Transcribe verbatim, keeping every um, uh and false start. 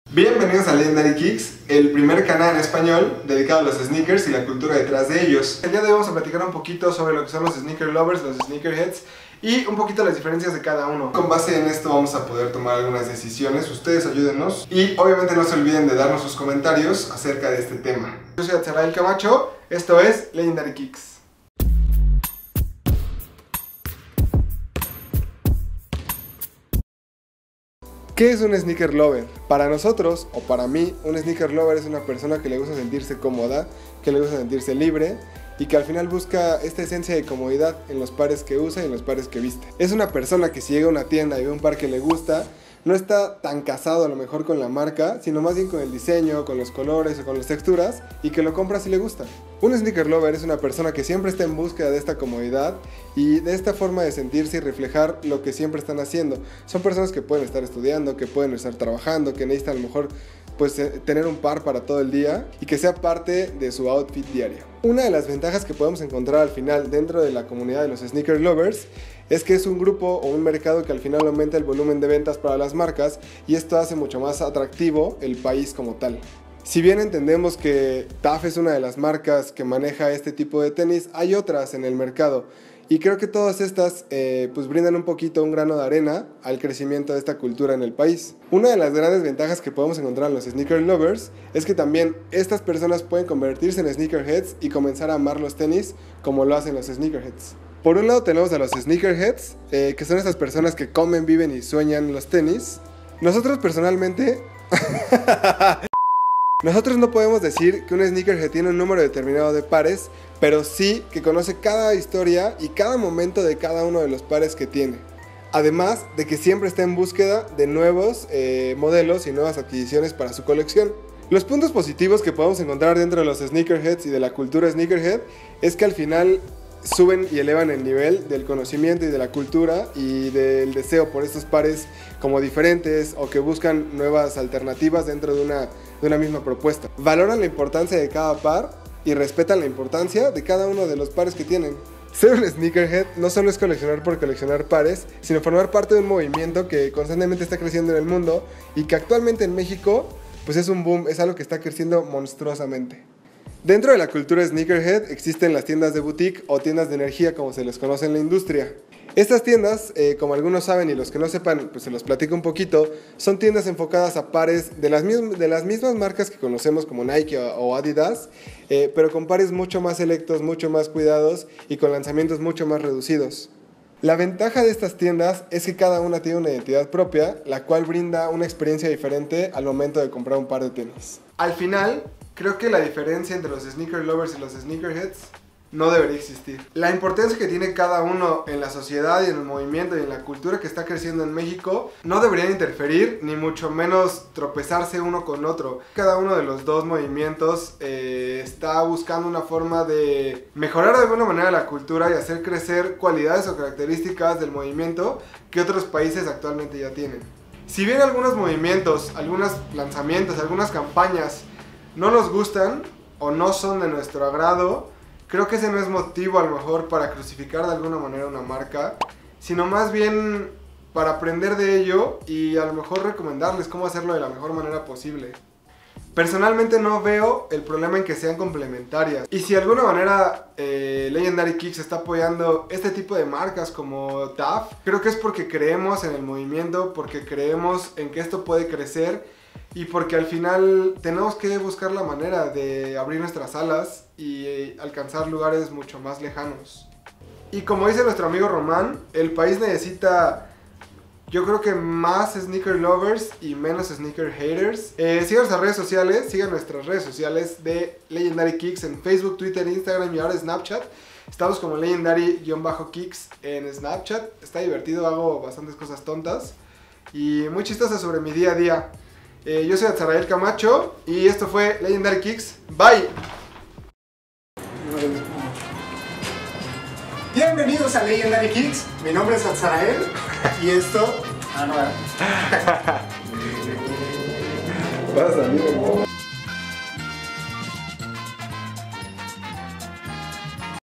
Bienvenidos a Legendary Kicks, el primer canal en español dedicado a los sneakers y la cultura detrás de ellos. El día de hoy vamos a platicar un poquito sobre lo que son los sneaker lovers, los sneakerheads y un poquito las diferencias de cada uno. Con base en esto vamos a poder tomar algunas decisiones, ustedes ayúdennos y obviamente no se olviden de darnos sus comentarios acerca de este tema. Yo soy Atzarael Camacho, esto es Legendary Kicks. ¿Qué es un sneaker lover? Para nosotros, o para mí, un sneaker lover es una persona que le gusta sentirse cómoda, que le gusta sentirse libre y que al final busca esta esencia de comodidad en los pares que usa y en los pares que viste. Es una persona que si llega a una tienda y ve un par que le gusta, no está tan casado a lo mejor con la marca, sino más bien con el diseño, con los colores o con las texturas, y que lo compra si le gusta. Un sneaker lover es una persona que siempre está en búsqueda de esta comodidad y de esta forma de sentirse y reflejar lo que siempre están haciendo. Son personas que pueden estar estudiando, que pueden estar trabajando, que necesitan a lo mejor pues tener un par para todo el día y que sea parte de su outfit diario. Una de las ventajas que podemos encontrar al final dentro de la comunidad de los sneaker lovers es que es un grupo o un mercado que al final aumenta el volumen de ventas para las marcas y esto hace mucho más atractivo el país como tal. Si bien entendemos que T A F es una de las marcas que maneja este tipo de tenis, hay otras en el mercado y creo que todas estas eh, pues brindan un poquito un grano de arena al crecimiento de esta cultura en el país. Una de las grandes ventajas que podemos encontrar en los sneaker lovers es que también estas personas pueden convertirse en sneakerheads y comenzar a amar los tenis como lo hacen los sneakerheads. Por un lado tenemos a los sneakerheads, eh, que son estas personas que comen, viven y sueñan los tenis. Nosotros personalmente... Nosotros no podemos decir que un sneakerhead tiene un número determinado de pares, pero sí que conoce cada historia y cada momento de cada uno de los pares que tiene. Además de que siempre está en búsqueda de nuevos eh, modelos y nuevas adquisiciones para su colección. Los puntos positivos que podemos encontrar dentro de los sneakerheads y de la cultura sneakerhead es que al final suben y elevan el nivel del conocimiento y de la cultura y del deseo por estos pares como diferentes o que buscan nuevas alternativas dentro de una, de una misma propuesta. Valoran la importancia de cada par y respetan la importancia de cada uno de los pares que tienen. Ser un sneakerhead no solo es coleccionar por coleccionar pares, sino formar parte de un movimiento que constantemente está creciendo en el mundo y que actualmente en México pues es un boom, es algo que está creciendo monstruosamente. Dentro de la cultura sneakerhead existen las tiendas de boutique o tiendas de energía como se les conoce en la industria. Estas tiendas, eh, como algunos saben y los que no sepan, pues se los platico un poquito, son tiendas enfocadas a pares de las, mism de las mismas marcas que conocemos como Nike o, o Adidas, eh, pero con pares mucho más selectos, mucho más cuidados y con lanzamientos mucho más reducidos. La ventaja de estas tiendas es que cada una tiene una identidad propia, la cual brinda una experiencia diferente al momento de comprar un par de tenis. Al final, creo que la diferencia entre los sneaker lovers y los sneakerheads no debería existir. La importancia que tiene cada uno en la sociedad y en el movimiento y en la cultura que está creciendo en México no deberían interferir, ni mucho menos tropezarse uno con otro. Cada uno de los dos movimientos eh, está buscando una forma de mejorar de alguna manera la cultura y hacer crecer cualidades o características del movimiento que otros países actualmente ya tienen. Si bien algunos movimientos, algunos lanzamientos, algunas campañas no nos gustan o no son de nuestro agrado, creo que ese no es motivo a lo mejor para crucificar de alguna manera una marca, sino más bien para aprender de ello y a lo mejor recomendarles cómo hacerlo de la mejor manera posible. Personalmente no veo el problema en que sean complementarias. Y si de alguna manera eh, Legendary Kicks está apoyando este tipo de marcas como T A F, creo que es porque creemos en el movimiento, porque creemos en que esto puede crecer y porque al final tenemos que buscar la manera de abrir nuestras alas y alcanzar lugares mucho más lejanos. Y como dice nuestro amigo Román, el país necesita, yo creo que más sneaker lovers y menos sneaker haters. Eh, sigan nuestras redes sociales, sigan nuestras redes sociales de Legendary Kicks en Facebook, Twitter, Instagram y ahora Snapchat. Estamos como Legendary-Kicks en Snapchat. Está divertido, hago bastantes cosas tontas y muy chistosas sobre mi día a día. Eh, yo soy Atzarael Camacho y esto fue Legendary Kicks. Bye. Bienvenidos a Legendary Kicks. Mi nombre es Atzarael y esto... Ah, no, Pasa, amigo.